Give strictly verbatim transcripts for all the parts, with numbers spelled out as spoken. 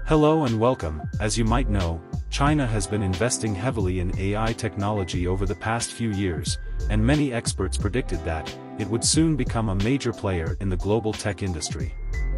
Hello and welcome. As you might know, China has been investing heavily in A I technology over the past few years, and many experts predicted that it would soon become a major player in the global tech industry.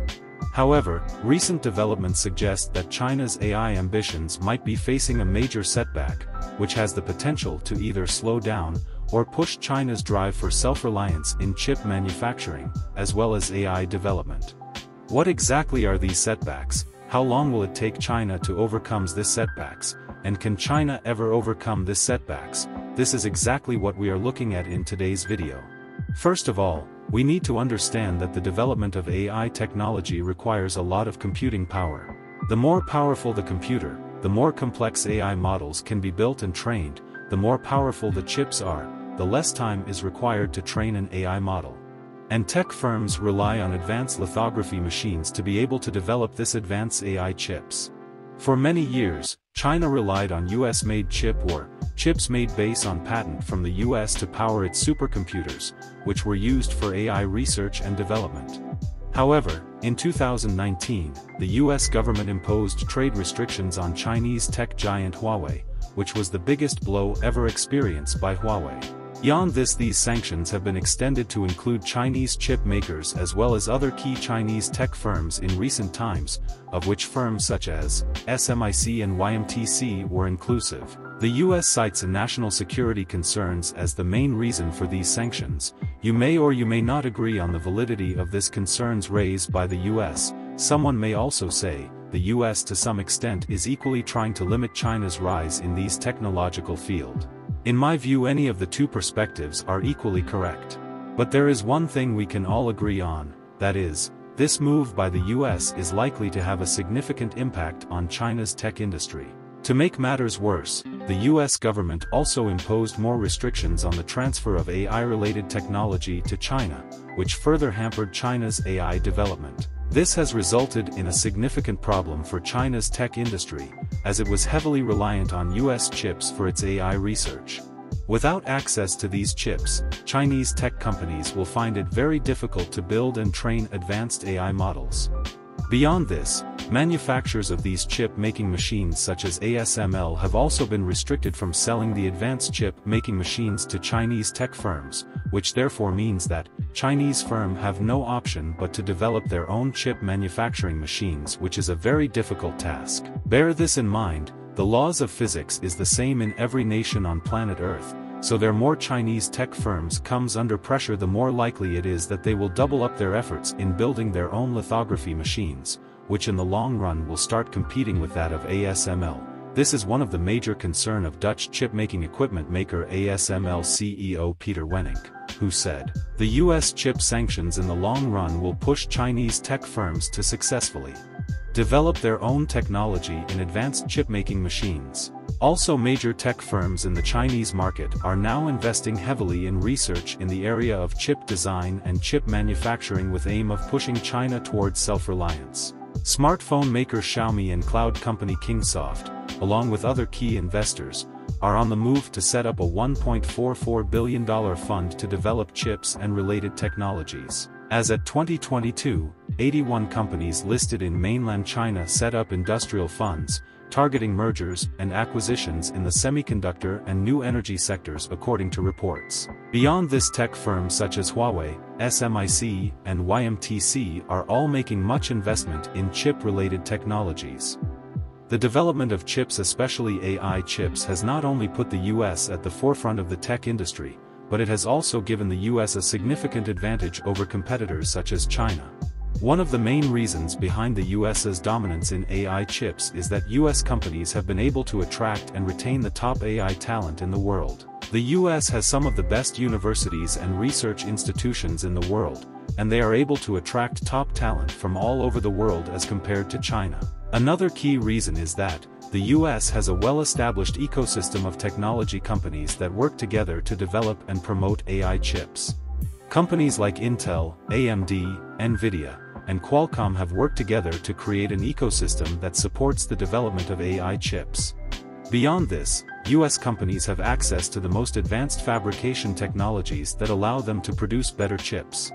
However, recent developments suggest that China's A I ambitions might be facing a major setback, which has the potential to either slow down or push China's drive for self-reliance in chip manufacturing, as well as A I development. What exactly are these setbacks? How long will it take China to overcome these setbacks, and can China ever overcome these setbacks? This is exactly what we are looking at in today's video. First of all, we need to understand that the development of A I technology requires a lot of computing power. The more powerful the computer, the more complex A I models can be built and trained. The more powerful the chips are, the less time is required to train an A I model. And tech firms rely on advanced lithography machines to be able to develop this advanced A I chips. For many years, China relied on U S-made chip or chips made based on patent from the U S to power its supercomputers, which were used for A I research and development. However, in two thousand nineteen, the U S government imposed trade restrictions on Chinese tech giant Huawei, which was the biggest blow ever experienced by Huawei. Beyond this, these sanctions have been extended to include Chinese chip makers as well as other key Chinese tech firms in recent times, of which firms such as S M I C and Y M T C were inclusive. The U S cites national security concerns as the main reason for these sanctions. You may or you may not agree on the validity of these concerns raised by the U S. Someone may also say, the U S to some extent is equally trying to limit China's rise in these technological field. In my view, any of the two perspectives are equally correct. But there is one thing we can all agree on, that is, this move by the U S is likely to have a significant impact on China's tech industry. To make matters worse, the U S government also imposed more restrictions on the transfer of A I-related technology to China, which further hampered China's A I development. This has resulted in a significant problem for China's tech industry, as it was heavily reliant on U S chips for its A I research. Without access to these chips, Chinese tech companies will find it very difficult to build and train advanced A I models. Beyond this, manufacturers of these chip-making machines such as A S M L have also been restricted from selling the advanced chip-making machines to Chinese tech firms, which therefore means that Chinese firms have no option but to develop their own chip manufacturing machines, which is a very difficult task. Bear this in mind, the laws of physics is the same in every nation on planet Earth, so the more Chinese tech firms comes under pressure, the more likely it is that they will double up their efforts in building their own lithography machines, which in the long run will start competing with that of A S M L. This is one of the major concern of Dutch chip-making equipment maker A S M L C E O Peter Wennink, who said, the U S chip sanctions in the long run will push Chinese tech firms to successfully develop their own technology in advanced chip-making machines. Also, major tech firms in the Chinese market are now investing heavily in research in the area of chip design and chip manufacturing with aim of pushing China towards self-reliance. Smartphone maker Xiaomi and cloud company Kingsoft, along with other key investors, are on the move to set up a one point four four billion dollars fund to develop chips and related technologies. As at twenty twenty-two, eighty-one companies listed in mainland China set up industrial funds, targeting mergers and acquisitions in the semiconductor and new energy sectors according to reports. Beyond this, tech firms such as Huawei, S M I C, and Y M T C are all making much investment in chip-related technologies. The development of chips, especially A I chips, has not only put the U S at the forefront of the tech industry, but it has also given the U S a significant advantage over competitors such as China. One of the main reasons behind the U S's dominance in A I chips is that U S companies have been able to attract and retain the top A I talent in the world. The U S has some of the best universities and research institutions in the world, and they are able to attract top talent from all over the world as compared to China. Another key reason is that the U S has a well-established ecosystem of technology companies that work together to develop and promote A I chips. Companies like Intel, A M D, Nvidia, and Qualcomm have worked together to create an ecosystem that supports the development of A I chips. Beyond this, U S companies have access to the most advanced fabrication technologies that allow them to produce better chips.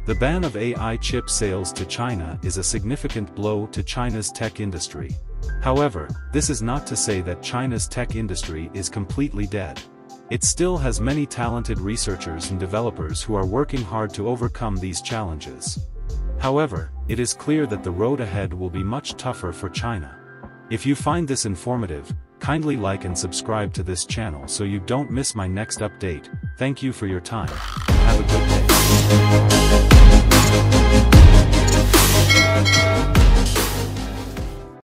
The ban of A I chip sales to China is a significant blow to China's tech industry. However, this is not to say that China's tech industry is completely dead. It still has many talented researchers and developers who are working hard to overcome these challenges. However, it is clear that the road ahead will be much tougher for China. If you find this informative, kindly like and subscribe to this channel so you don't miss my next update. Thank you for your time. Have a good day.